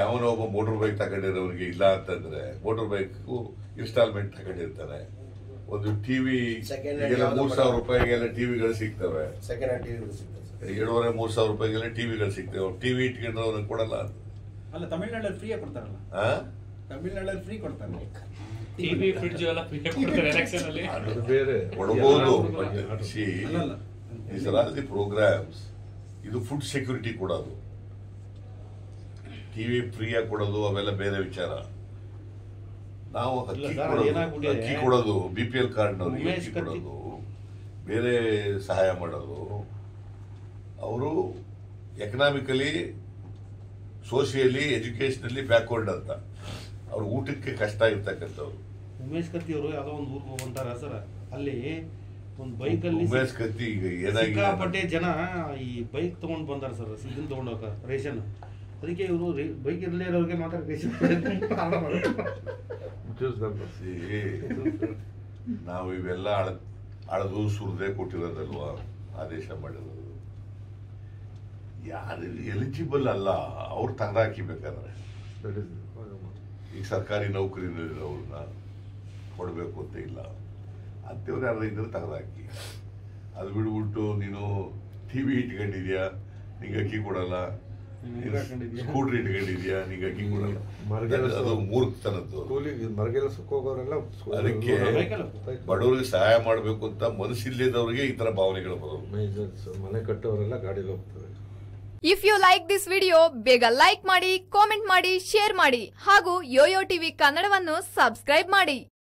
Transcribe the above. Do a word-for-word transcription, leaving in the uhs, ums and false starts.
ಯಾವನೋ ಒಬ್ಬ motor bike ತಗೊಂಡಿರೋರಿಗೆ ಇಲ್ಲ ಅಂತಂದ್ರೆ ಮೋಟರ್ ಬೈಕ್ ಇನ್ಸ್ಟಾಲ್ಮೆಂಟ್ ತಗೊಂಡಿರ್ತಾನೆ. ಒಂದು ಟಿವಿ ಮೂರ್ ಸಾವಿರ ರೂಪಾಯಿಗೆಲ್ಲ ಟಿವಿಗಳು ಸಿಗ್ತವೆ, ಸೆಕೆಂಡ್ ಹ್ಯಾಂಡ್ ಟಿವಿಗಳು ಸಿಗ್ತವೆ, ಏಳುವರೆ ಮೂರ್ ಸಾವಿರ ರೂಪಾಯಿಗೆಲ್ಲ ಟಿವಿಗಳು ಸಿಗ್ತವೆ. ಟಿವಿ ಇಟ್ಕೊಂಡ್ರೆ ಅವ್ರಿಗೆ ಕೊಡಲ್ಲ. ಅಲ್ಲ ತಮಿಳ್ನಾಡಲ್ಲಿ ಫ್ರೀ ಕೊಡ್ತಾರಲ್ಲ, ತಮಿಳ್ನಾಡಲ್ಲಿ ಫ್ರೀ ಕೊಡ್ತಾರೆ ಟಿವಿ ಫ್ರಿಡ್ಜ್ ಎಲ್ಲ ಫ್ರೀ ಕೊಡ್ತಾರೆ ಎಲೆಕ್ಷನ್ ಅಲ್ಲಿ. ಅದು ಬೇರೆ ಕೊಡಬಹುದು. These are all the programs. ಇದು ಫುಡ್ ಸೆಕ್ಯೂರಿಟಿ ಕೊಡೋದು, ಟಿವಿ ಫ್ರೀಯಾಗಿ ಕೊಡೋದು ಅವೆಲ್ಲ ಬೇರೆ ವಿಚಾರ. ನಾವು ಅಕ್ಕಿ ಕೊಡೋದು ಅಕ್ಕಿ ಕೊಡೋದು ಬಿ ಪಿ ಎಲ್ ಕಾರ್ಡ್ನವ್ರಿಗೆ ಅಕ್ಕಿ ಕೊಡೋದು, ಬೇರೆ ಸಹಾಯ ಮಾಡೋದು. ಅವರು ಎಕನಾಮಿಕಲಿ, ಸೋಷಿಯಲಿ, ಎಜುಕೇಶನಲ್ಲಿ ಬ್ಯಾಕ್ವರ್ಡ್ ಅಂತ. ಅವ್ರ ಊಟಕ್ಕೆ ಕಷ್ಟ ಇರ್ತಕ್ಕಂಥವ್ರು. ಉಮೇಶ್ ಕತ್ತಿ ಅವರು ಯಾವ್ದೋ ಒಂದು ಊರಿಗೆ ಹೋಗ್ತಾರ ಸರ್, ಅಲ್ಲಿ ಒಂದು ಬೈಕ್ ಅಲ್ಲಿ ಉಮೇಶ್ ಕತ್ತಿ ಈಗ ಏನಾಗಿದೆ, ಜನ ಈ ಬೈಕ್ ತಗೊಂಡ್ ಬಂದಾರ ಸರ್, ಇದನ್ನ ತಗೊಂಡೋಗ ರೇಷನ್. ಅದಕ್ಕೆ ಇವರು ಬೈಕ್ ಇರಲೇ ಇರೋರಿಗೆ ಮಾತ್ರ ರೇಷನ್ ನಾವು ಇವೆಲ್ಲ ಅಳ ಅಳದು ಸುರದೆ ಕೊಟ್ಟಿರೋದಲ್ವಾ ಆದೇಶ ಮಾಡಿರೋದು. ಯಾರು ಎಲಿಜಿಬಲ್ ಅಲ್ಲ ಅವ್ರು ತೆಗೆದಾಕಿಬೇಕಾದ್ರೆ, ಈಗ ಸರ್ಕಾರಿ ನೌಕರಿ ಅವ್ರನ್ನ ಕೊಡಬೇಕು ಅಂತ ಇಲ್ಲ ಅಂತೇವ್ರು ಯಾರು ಇದ್ರೆ ತೆಗೆದಾಕಿ. ಅದು ಬಿಡ್ಬಿಟ್ಟು ನೀನು ಟಿವಿ ಇಟ್ಕೊಂಡಿದ್ಯಾ ನಿಂಗೆ ಅಕ್ಕಿ ಕೊಡಲ್ಲ, ಸ್ಕೂಟ್ರ್ ಇಟ್ಕೊಂಡಿದ್ಯಾ ನಿಂಗೆ ಅಕ್ಕಿ ಕೊಡಲ್ಲ, ಅದು ಮೂರ್ಖತನದ್ದು. ಅದಕ್ಕೆ ಬಡವರಿಗೆ ಸಹಾಯ ಮಾಡಬೇಕು ಅಂತ ಮನಸ್ಸಿಲ್ಲದವ್ರಿಗೆ ಈ ತರ ಭಾವನೆಗಳು ಬರೋದು. ಮನೆ ಕಟ್ಟೋರೆಲ್ಲ ಗಾಡಿಲಿ ಹೋಗ್ತಾರೆ. If you like this video ಬೇಗ ಲೈಕ್ ಮಾಡಿ, ಕಾಮೆಂಟ್ ಮಾಡಿ, ಶೇರ್ ಮಾಡಿ ಹಾಗೂ ಯೋಯೋ ಟಿವಿ ಕನ್ನಡವನ್ನು ಸಬ್ಸ್ಕ್ರೈಬ್ ಮಾಡಿ.